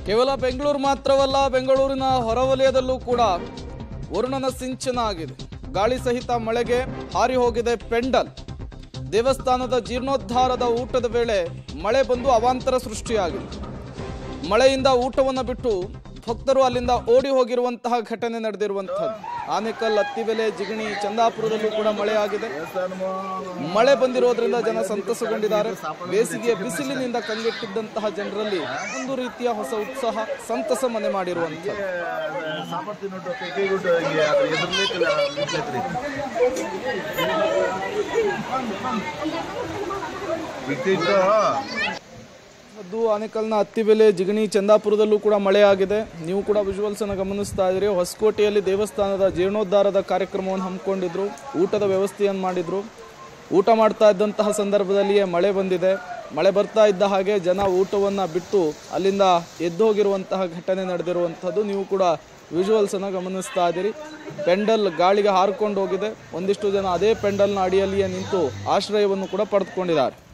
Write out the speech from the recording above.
ಕೇವಲ ಬೆಂಗಳೂರು ಮಾತ್ರವಲ್ಲ, ಬೆಂಗಳೂರಿನ ಹೊರವಲಯದಲ್ಲೂ ಕೂಡ ವರುಣನ ಸಿಂಚನ ಆಗಿದೆ. ಗಾಳಿ ಸಹಿತ ಮಳೆಗೆ ಹಾರಿ ಹೋಗಿದೆ ಪೆಂಡಲ್. ದೇವಸ್ಥಾನದ ಜೀರ್ಣೋದ್ಧಾರದ ಊಟದ ವೇಳೆ ಮಳೆ ಬಂದು ಅವಾಂತರ ಸೃಷ್ಟಿಯಾಗಿದೆ. ಮಳೆಯಿಂದ ಊಟವನ್ನು ಬಿಟ್ಟು ಭಕ್ತರು ಅಲ್ಲಿಂದ ಓಡಿ ಹೋಗಿರುವಂತಹ ಘಟನೆ ನಡೆದಿರುವಂತಹದ್ದು. ಆನೇಕಲ್, ಅತ್ತಿಬೆಲೆ, ಜಿಗಣಿ, ಚಂದಾಪುರದಲ್ಲೂ ಕೂಡ ಮಳೆ ಆಗಿದೆ. ಮಳೆ ಬಂದಿರೋದ್ರಿಂದ ಜನ ಸಂತಸಗೊಂಡಿದ್ದಾರೆ. ಬೇಸಿಗೆಯ ಬಿಸಿಲಿನಿಂದ ಕಂಗೆಟ್ಟಿದ್ದಂತಹ ಜನರಲ್ಲಿ ಒಂದು ರೀತಿಯ ಹೊಸ ಉತ್ಸಾಹ, ಸಂತಸ ಮನೆ ಮಾಡಿರುವಂಥದ್ದು. ಆನೇಕಲ್ನ ಅತ್ತಿಬೆಲೆ, ಜಿಗಣಿ, ಚಂದಾಪುರದಲ್ಲೂ ಕೂಡ ಮಳೆ ಆಗಿದೆ. ನೀವು ಕೂಡ ವಿಜುವಲ್ಸ್ ಅನ್ನು ಗಮನಿಸ್ತಾ ಇದ್ರಿ. ಹೊಸಕೋಟೆಯಲ್ಲಿ ದೇವಸ್ಥಾನದ ಜೀರ್ಣೋದ್ಧಾರದ ಕಾರ್ಯಕ್ರಮವನ್ನು ಹಮ್ಮಿಕೊಂಡಿದ್ರು, ಊಟದ ವ್ಯವಸ್ಥೆಯನ್ನು ಮಾಡಿದ್ರು. ಊಟ ಮಾಡ್ತಾ ಇದ್ದಂತಹ ಸಂದರ್ಭದಲ್ಲಿಯೇ ಮಳೆ ಬಂದಿದೆ. ಮಳೆ ಬರ್ತಾ ಇದ್ದ ಹಾಗೆ ಜನ ಊಟವನ್ನು ಬಿಟ್ಟು ಅಲ್ಲಿಂದ ಎದ್ದು ಹೋಗಿರುವಂತಹ ಘಟನೆ ನಡೆದಿರುವಂಥದ್ದು. ನೀವು ಕೂಡ ವಿಜುವಲ್ಸ್ ಅನ್ನು ಗಮನಿಸ್ತಾ ಇದ್ದೀರಿ. ಪೆಂಡಲ್ ಗಾಳಿಗೆ ಹಾರಿಕೊಂಡು ಹೋಗಿದೆ. ಒಂದಿಷ್ಟು ಜನ ಅದೇ ಪೆಂಡಲ್ನ ಅಡಿಯಲ್ಲಿಯೇ ನಿಂತು ಆಶ್ರಯವನ್ನು ಕೂಡ ಪಡೆದುಕೊಂಡಿದ್ದಾರೆ.